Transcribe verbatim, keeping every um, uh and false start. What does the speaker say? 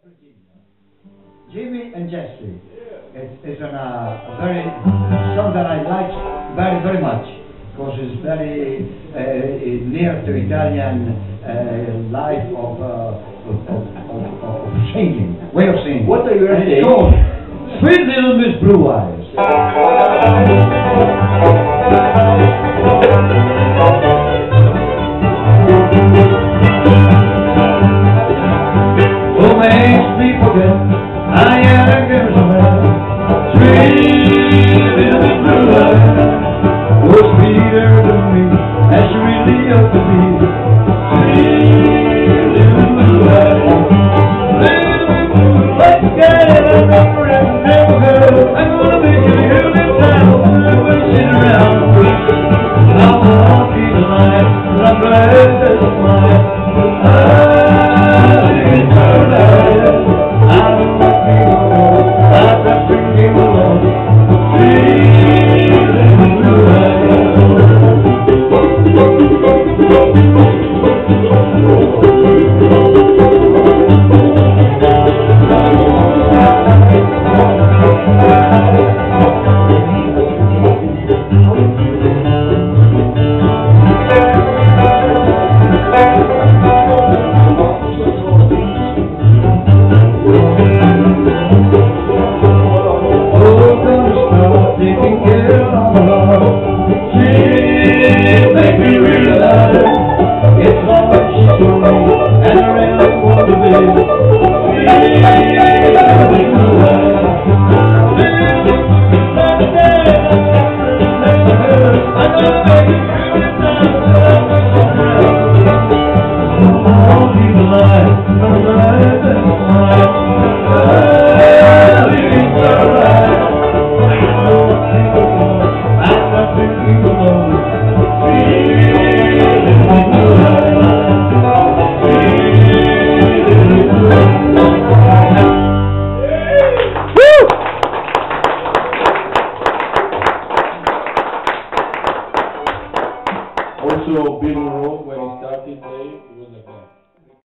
Jimmy and Jesse. It's, it's an, uh, a very song that I like very, very much because it's very uh, near to Italian uh, life of, uh, of, of, of, of singing, way of singing. What are you saying? It's called Sweet Little Miss Blue Eyes.